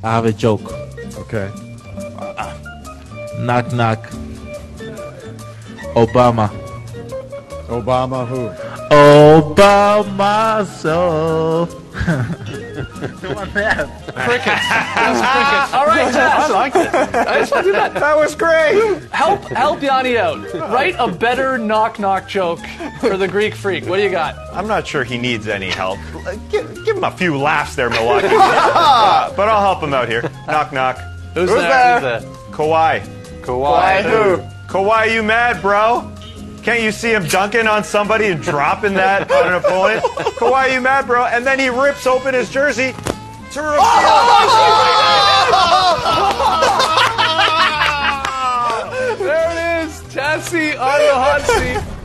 I have a joke. Okay. Knock, knock. Obama. Obama who? Obama, so. Come on, man. Crickets. That's crickets. All right, Taz. I liked it. I just want to do that. That was great. Help Yanni out. Write a better knock-knock joke for the Greek freak. What do you got? I'm not sure he needs any help. Give him a few laughs there, Milwaukee. But I'll help him out here. Knock, knock. Who's there? Kawhi. Kawhi who? Kawhi, you mad, bro? Can't you see him dunking on somebody and dropping that on an opponent? Kawhi, you mad, bro? And then he rips open his jersey to reveal. There it is. Tassie on the hot seat.